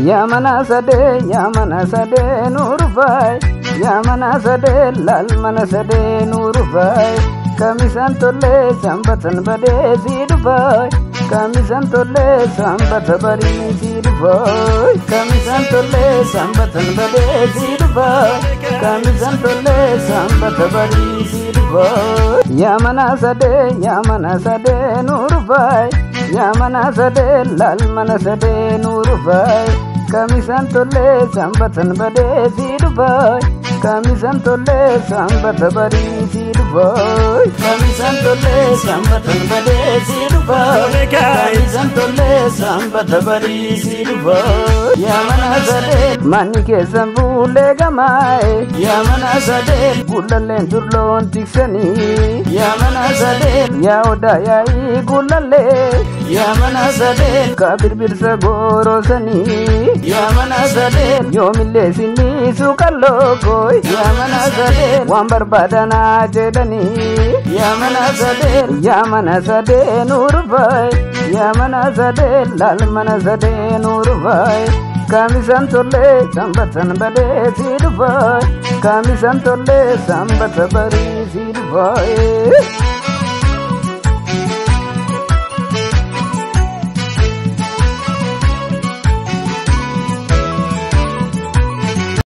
Yamana sade nurfai Yamana sade lal mana sade nurfai Kamisan tolle sambatan bade zidufai Kamisan tolle sambata bari zidufai Kamisan tolle sambatan bade zidufai Kamisan tolle sambata bari zidufai Yamana sade nurfai Yamana sade lal mana sade nurfai Kamisan tolle sambatan bade zidufai Kamisan tolle sambata bari zidufai Kamisan tolle sambatan bade zidufai Kamisan tolle sambata bari zidufai Yamana sade mani kesan bule gamai Yamana sade gulalen durlon tiksani Yamana sade yaoda yai gulalle Yamana sade kabir birsa gorosani Yamana sade yomille sinni sukallo koi Yamana sade wambar badana jedani Yamana sade nurfai Yamana sade lal mana sade nurfai Kamisan tolle sambatan bade zidufai Kamisan tolle sambata bari zidufai